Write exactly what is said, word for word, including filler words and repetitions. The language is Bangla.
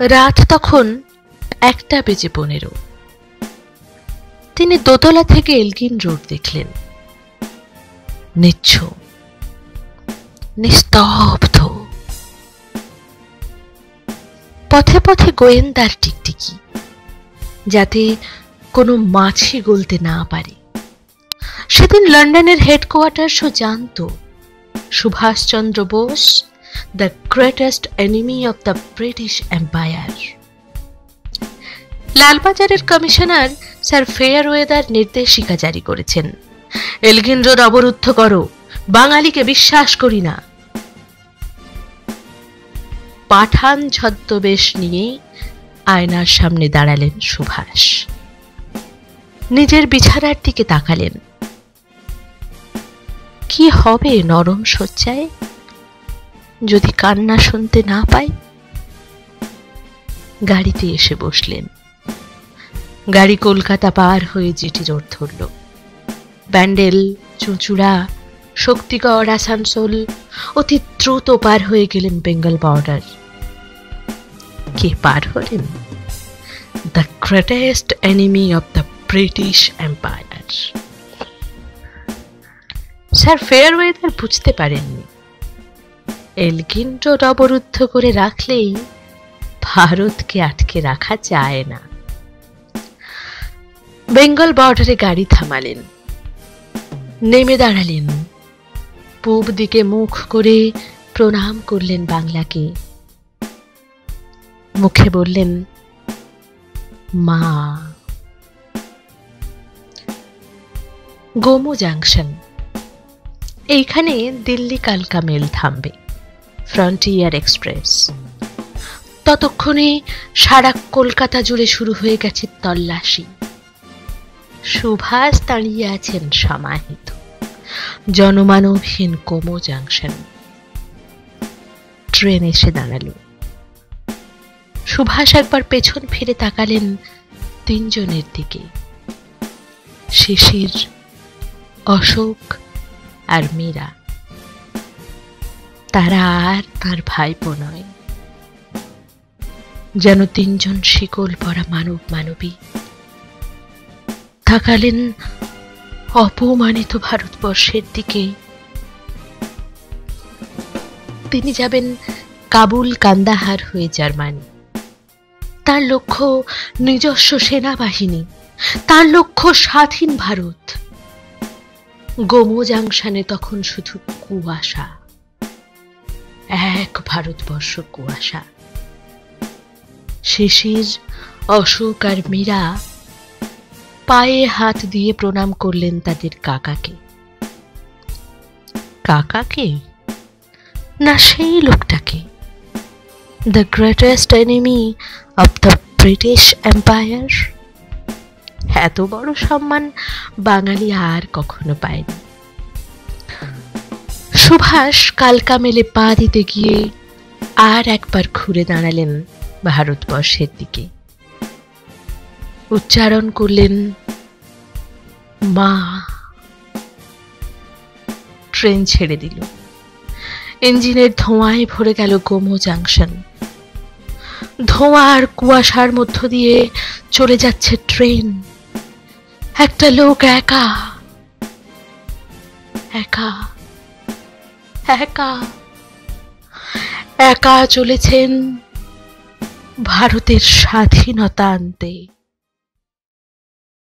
রাত তখন একটা বেজে পনেরো। তিনি দোতলা থেকে এলগিন রোড দেখলেন। নিচ্ছুম, নিস্তব্ধ। পথে পথে গোয়েন্দার টিকটিকি, যাতে কোনো মাছি গলতে না পারে। সেদিন লন্ডনের হেডকোয়ার্টার্সও জানত Subhash Chandra Bose the greatest enemy of the British empire. লালবাজারের কমিশনার স্যার ফেয়ারওয়েদার নির্দেশিকা জারি করেছেন, এলগিন রোড অবরুদ্ধ করো, বাঙালিকে বিশ্বাস করি না। পাঠান ছদ্মবেশ নিয়ে আয়নার সামনে দাঁড়ালেন সুভাষ। নিজের বিছানার দিকে তাকালেন। কি হবে নরম শয্যায় যদি কান্না শুনতে না পাই? গাড়িতে এসে বসলেন। গাড়ি কলকাতা পার হয়ে জিটি রোড ধরল। ব্যান্ডেল, চুঁচুড়া, শক্তিগড়, আসানসোল অতি দ্রুত পার হয়ে গেলেন বেঙ্গল বর্ডার। কে পার হলেন? The greatest enemy of the British empire. Sir Fairweather বুঝতে পারেননি, এলগিন রোড অবরুদ্ধ করে রাখলেই ভারতকে আটকে রাখা যায় না। বেঙ্গল বর্ডারে গাড়ি থামালেন, নেমে দাঁড়ালেন, পূব দিকে মুখ করে প্রণাম করলেন বাংলাকে। মুখে বললেন মা। গোমো জাংশন, এইখানে দিল্লি কালকা মেল থামবে, ফ্রন্টিয়ার এক্সপ্রেস। ততক্ষণে সারা কলকাতা জুড়ে শুরু হয়ে গেছে তল্লাশি। সুভাষ দাঁড়িয়ে আছেন সমাহিত জনমানবহীন গোমো জাংশন। ট্রেন এসে দাঁড়ালো। সুভাষ একবার পেছন ফিরে তাকালেন তিনজনের দিকে, শিশির, অশোক আর মীরা। তারা আর তার ভাইপো নয়, যেন তিনজন শিকল পরা মানব মানবী। তাকালেন অপমানিত ভারতবর্ষের দিকে। তিনি যাবেন কাবুল, কান্দাহার হয়ে জার্মানি। তার লক্ষ্য নিজস্ব সেনাবাহিনী, তার লক্ষ্য স্বাধীন ভারত। গোমো জাংশনে তখন শুধু কুয়াশা, এক ভারতবর্ষ কুয়াশা। শিশির, অশোক আর মীরা পায়ে হাত দিয়ে প্রণাম করলেন তাদের কাকাকে। কাকাকে না সেই লোকটাকে, the greatest enemy of the British empire. এত বড় সম্মান বাঙালি আর কখনো পায়নি। সুভাষ কালকা মেলে পা দিতে গিয়ে আর একবার ঘুরে দাঁড়ালেন ভারতবর্ষের দিকে। উচ্চারণ করলেন মা। ট্রেন ছেড়ে দিল। ইঞ্জিনের ধোঁয়ায় ভরে গেল গোমো জাংশন। ধোঁয়া আর কুয়াশার মধ্য দিয়ে চলে যাচ্ছে ট্রেন। একটা লোক একা একা একা একা চলেছেন ভারতের স্বাধীনতা আনতে।